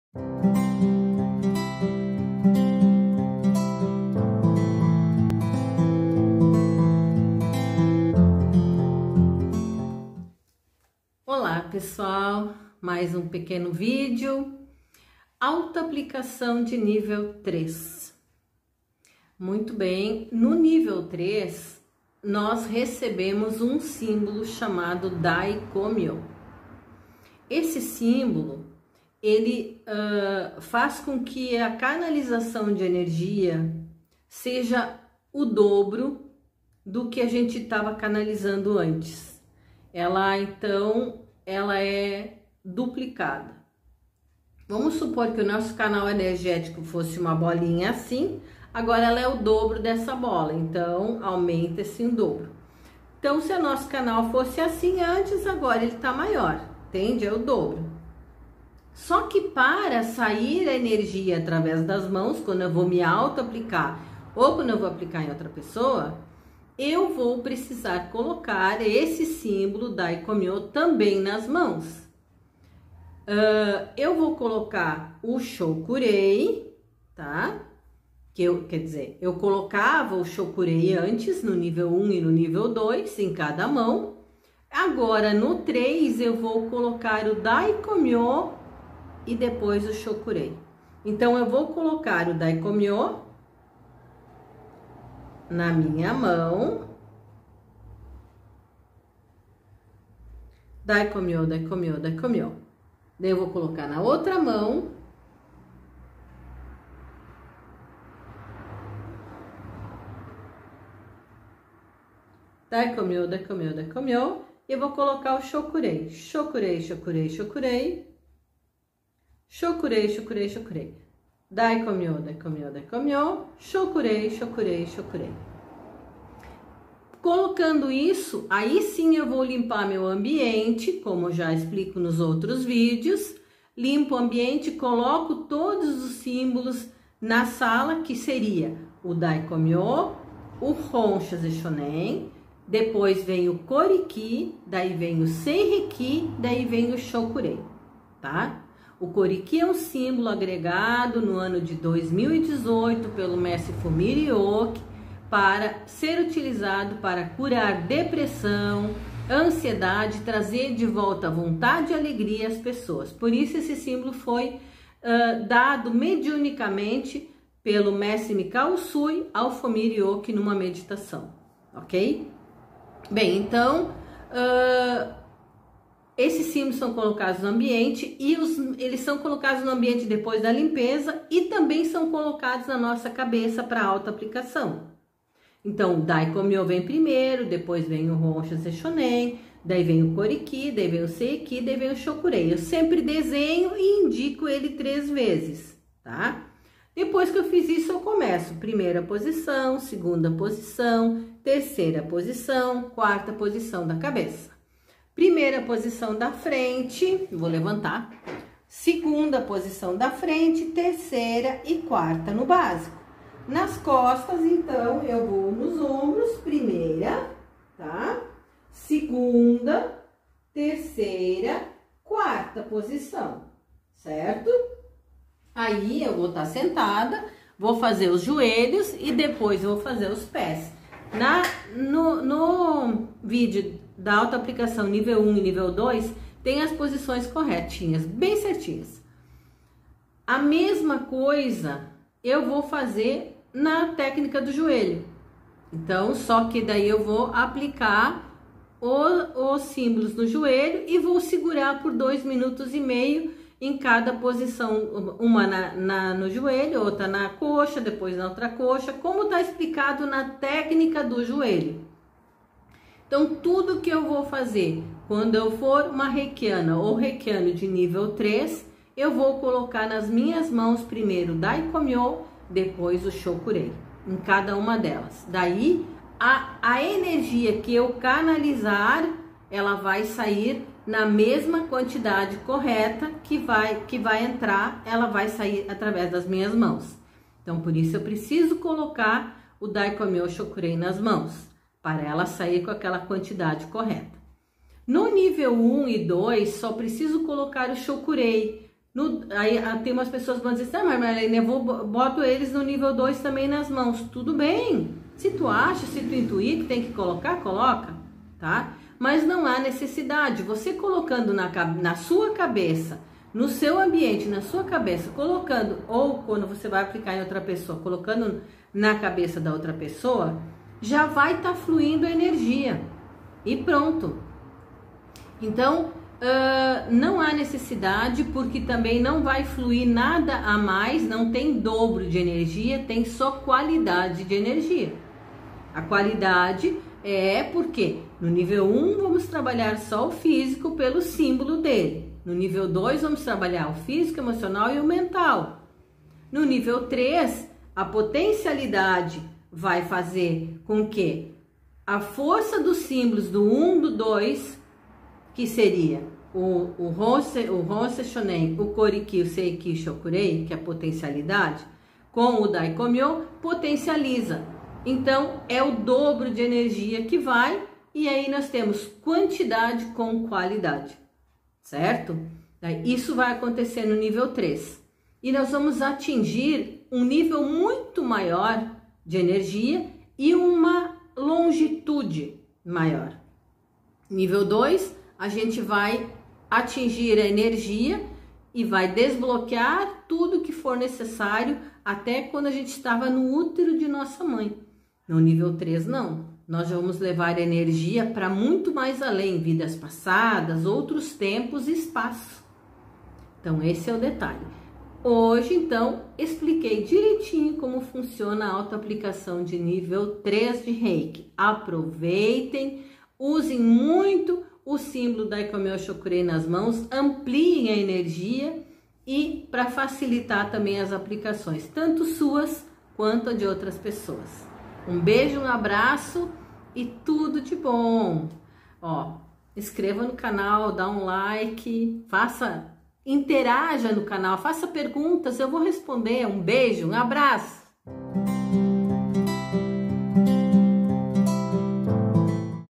Olá pessoal, mais um pequeno vídeo, autoaplicação de nível 3. Muito bem, no nível 3 nós recebemos um símbolo chamado Daikomyo. Esse símbolo, ele faz com que a canalização de energia seja o dobro do que a gente estava canalizando antes. Ela é duplicada. Vamos supor que o nosso canal energético fosse uma bolinha assim, agora ela é o dobro dessa bola, então aumenta-se em dobro. Então, se o nosso canal fosse assim antes, agora ele está maior, entende? É o dobro. Só que para sair a energia através das mãos, quando eu vou me auto-aplicar ou quando eu vou aplicar em outra pessoa, eu vou precisar colocar esse símbolo Daikomyo também nas mãos. Eu vou colocar o Shokurei, tá? Quer dizer, eu colocava o Shokurei antes, no nível 1 e no nível 2, em cada mão. Agora, no 3, eu vou colocar o Daikomyo e depois o Shokurei. Então, eu vou colocar o Daikomyo na minha mão, Daikomyo, Daikomyo, Daikomyo. Daí eu vou colocar na outra mão, Daikomyo, Daikomyo, Daikomyo, e eu vou colocar o Shokurei, Shokurei, Shokurei, Shokurei, Shokurei, Shokurei, Shokurei. Daikomyo, Daikomyo, Daikomyo, Shokurei, Shokurei, Shokurei. Colocando isso, aí sim eu vou limpar meu ambiente, como eu já explico nos outros vídeos. Limpo o ambiente, coloco todos os símbolos na sala, que seria o Daikomyo, o Honsha Shonen, depois vem o Koriki, daí vem o Senriki, daí vem o Shokurei, tá? O Koriki é um símbolo agregado no ano de 2018 pelo mestre Fumiri Oki para ser utilizado para curar depressão, ansiedade, trazer de volta a vontade e alegria às pessoas. Por isso esse símbolo foi dado mediunicamente pelo mestre Mikao Usui ao Fumiri Oki numa meditação, ok? Bem, então esses símbolos são colocados no ambiente e eles são colocados no ambiente depois da limpeza e também são colocados na nossa cabeça para auto-aplicação. Então, o Daikomyo vem primeiro, depois vem o Honsha Shonen, daí vem o Koriki, daí vem o Seiki, daí vem o Shokurei. Eu sempre desenho e indico ele 3 vezes, tá? Depois que eu fiz isso, eu começo primeira posição, segunda posição, terceira posição, quarta posição da cabeça. Primeira posição da frente, vou levantar. Segunda posição da frente, terceira e quarta no básico. Nas costas, então, eu vou nos ombros, primeira, tá? Segunda, terceira, quarta posição, certo? Aí eu vou estar sentada, vou fazer os joelhos e depois eu vou fazer os pés. No vídeo da autoaplicação nível 1 e nível 2, tem as posições corretinhas, bem certinhas. A mesma coisa eu vou fazer na técnica do joelho. Então, só que daí eu vou aplicar os símbolos no joelho e vou segurar por 2,5 minutos em cada posição, uma no joelho, outra na coxa, depois na outra coxa, como está explicado na técnica do joelho. Então, tudo que eu vou fazer quando eu for uma reikiana ou reikiano de nível 3, eu vou colocar nas minhas mãos primeiro o Daikomyo, depois o Shokurei, em cada uma delas. Daí, a energia que eu canalizar, ela vai sair na mesma quantidade correta que vai entrar, ela vai sair através das minhas mãos. Então, por isso eu preciso colocar o Daikomyo Shokurei nas mãos, para ela sair com aquela quantidade correta. No nível 1 e 2, só preciso colocar o Shokurei, Aí tem umas pessoas que vão dizer, ah, mas Marlene, eu boto eles no nível 2 também nas mãos. Tudo bem, se tu acha, se tu intuir que tem que colocar, coloca, tá? Mas não há necessidade, você colocando na sua cabeça, no seu ambiente, na sua cabeça, colocando, ou quando você vai aplicar em outra pessoa, colocando na cabeça da outra pessoa, já vai estar fluindo a energia e pronto. Então, não há necessidade, porque também não vai fluir nada a mais, não tem dobro de energia, tem só qualidade de energia. A qualidade é porque no nível 1 vamos trabalhar só o físico pelo símbolo dele. No nível 2 vamos trabalhar o físico, emocional e o mental. No nível 3, a potencialidade vai fazer com que a força dos símbolos do 1, do 2, que seria o Honsei Shonen, o Koriki, o Seiki, o Shokurei, que é a potencialidade, com o Daikomyo, potencializa. Então, é o dobro de energia que vai, e aí nós temos quantidade com qualidade, certo? Isso vai acontecer no nível 3. E nós vamos atingir um nível muito maior de energia e uma longitude maior. Nível 2, a gente vai atingir a energia e vai desbloquear tudo que for necessário até quando a gente estava no útero de nossa mãe. No nível 3, não. Nós vamos levar energia para muito mais além, vidas passadas, outros tempos e espaço. Então, esse é o detalhe. Hoje, então, expliquei direitinho como funciona a autoaplicação de nível 3 de Reiki. Aproveitem, usem muito o símbolo Daikomyo Shokurei nas mãos, ampliem a energia e para facilitar também as aplicações, tanto suas quanto a de outras pessoas. Um beijo, um abraço e tudo de bom. Ó, inscreva no canal, dá um like, interaja no canal, faça perguntas, eu vou responder. Um beijo, um abraço.